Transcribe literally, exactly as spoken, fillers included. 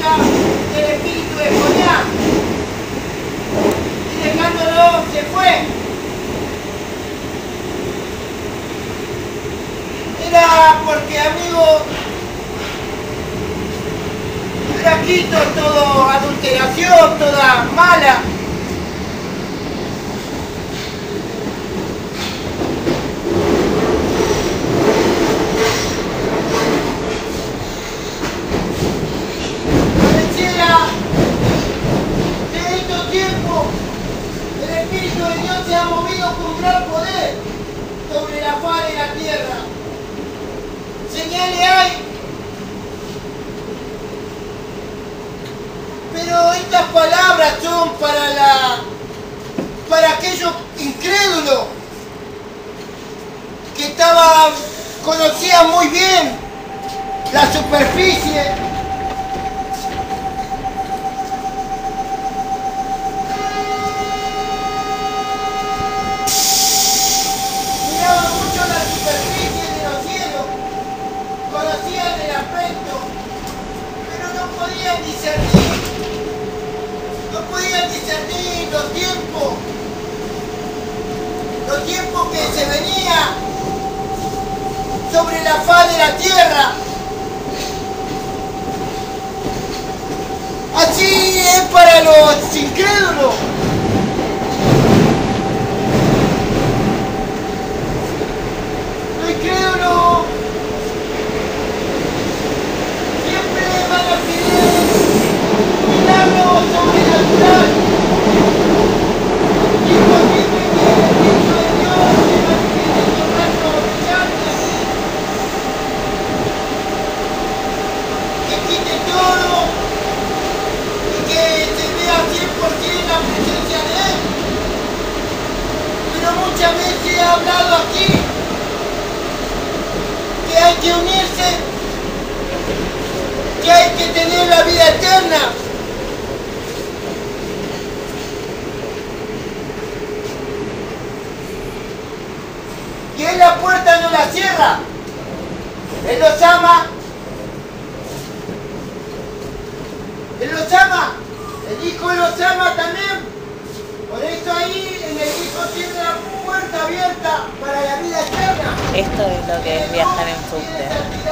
presencia del espíritu de Jonás. Y dejándolo se fue. Era porque, amigo, era quito todo adulteración, toda mala. Pareciera que en estos tiempos el Espíritu de Dios se ha movido con gran poder sobre la faz de la tierra. Señales hay, pero estas palabras son para la para aquellos incrédulos que estaban conocían muy bien la superficie. Miraban mucho la superficie de los cielos, conocían el aspecto, pero no podían discernir, no podían discernir los tiempos, los tiempos que se venía sobre la faz de la tierra. Así es para los incrédulos. Los incrédulos siempre van a pedir milagros sobrenatural. Imposible que el Espíritu de Dios se manifieste en un rastro brillante, que quite todo y que se vea cien por ciento la presencia de Él. Pero muchas veces he hablado aquí que hay que unirse, que hay que tener la vida eterna. Y Él la puerta no la cierra. Él los ama. Él los ama. El Hijo los ama también. Por eso ahí en el Hijo tiene la puerta abierta para la vida eterna. Esto es lo que es viajar en subte.